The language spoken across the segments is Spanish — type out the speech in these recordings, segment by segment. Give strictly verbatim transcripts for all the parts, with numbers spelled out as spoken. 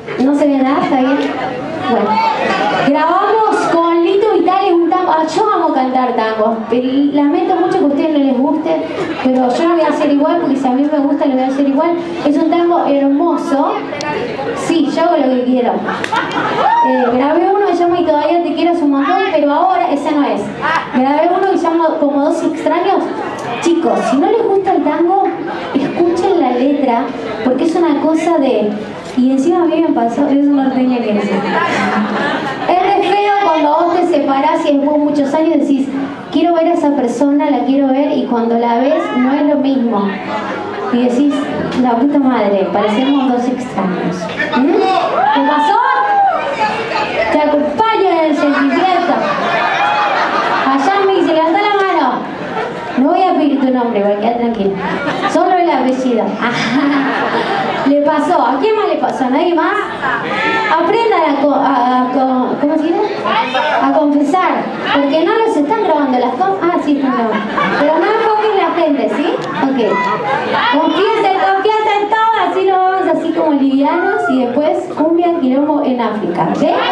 ¿No se ve nada? ¿Está bien? Bueno, grabamos con Lito Vitale un tango. Ah, yo amo cantar tangos. Lamento mucho que a ustedes no les guste, pero yo lo voy a hacer igual, porque si a mí me gusta lo voy a hacer igual. Es un tango hermoso. Sí, yo hago lo que quiero. Eh, grabé uno que se llama Y todavía te quiero un montón, pero ahora ese no es. Grabé uno que se llama Como dos extraños. Chicos, si no les gusta el tango, escuchen la letra, porque es una cosa de... Y encima a mí me pasó, es una norteña que es. Es re feo cuando vos te separás y después de muchos años decís, quiero ver a esa persona, la quiero ver, y cuando la ves no es lo mismo. Y decís, la puta madre, parecemos dos extraños. ¿Mm? ¿Te pasó? Te acompaño en el sentimiento. Allá me dice, levanta la mano. No voy a pedir tu nombre, voy a quedar tranquilo. Solo el apellido. Le pasó. ¿A quién más le pasó? ¿A nadie más? Aprendan a, co a, a co ¿cómo se dice? A confesar. Porque no los están grabando las cosas. Ah, sí, están grabando. Pero no enfoquen la gente, ¿sí? Ok. Confiesen, confiesen todo, así lo vamos así como livianos y después cumbia quilombo en África. ¿Sí? ¿Eh?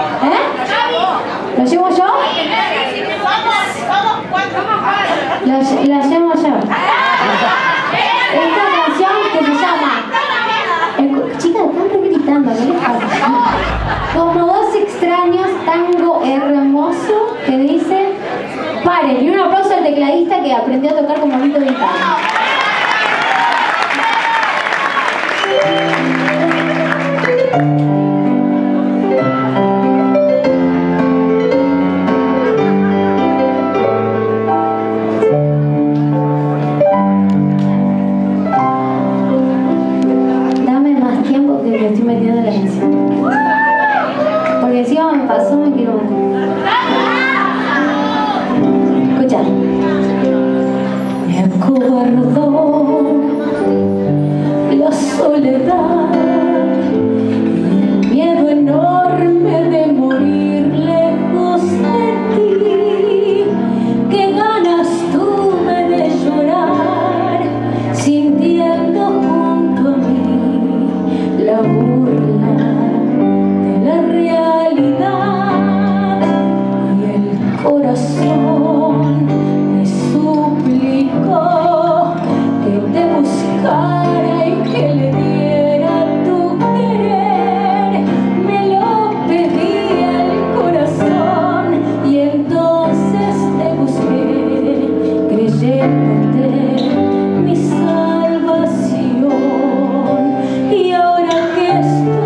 ¿Lo llevo yo? La, la llamo yo. Esta canción que se llama... Chicas, están gritando, ¿qué les pasa? Como dos extraños, tango hermoso que dice... Paren, y un aplauso al tecladista que aprendió a tocar como Lito Vitale. Estoy metiendo en la canción porque si me pasó me quiero matar. Escucha. Me acobardó la soledad y el miedo enorme de morir lejos de ti. Qué ganas tuve de llorar sintiendo junto a mí la burla de la realidad, y el corazón me suplicó que te buscara y que le diera tu querer. Me lo pedía el corazón y entonces te busqué, creyéndote mi salvación. Y ahora que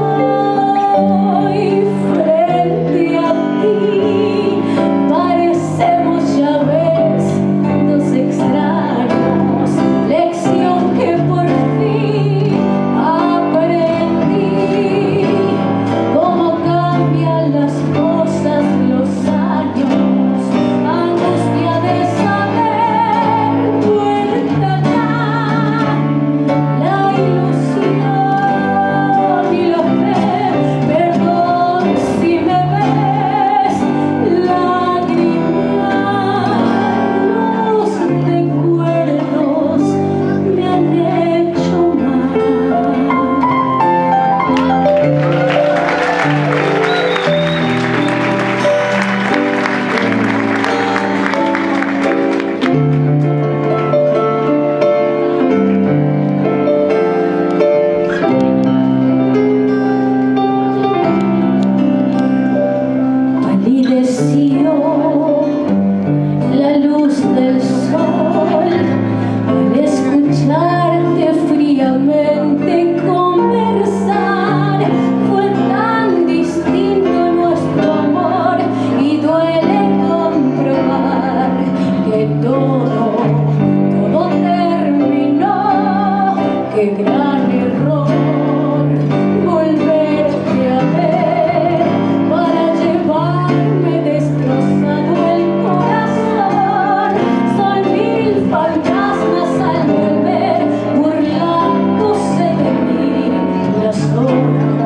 estoy frente a ti, parecemos, ya ves, dos extraños. Lección que por fin aprendí, cómo cambian las cosas, los años, angustia de saber vuelta acá, la ilusión y la fe. Perdón si me ves lágrimas, los recuerdos me han hecho mal. Palideció la luz del sol al escucharte fríamente conversar. Fue tan distinto nuestro amor y duele comprobar que todo, todo terminó. Qué gran error volverte a ver para llevarme destrozado el corazón. Son mil fantasmas al volver, burlándose de mí las horas.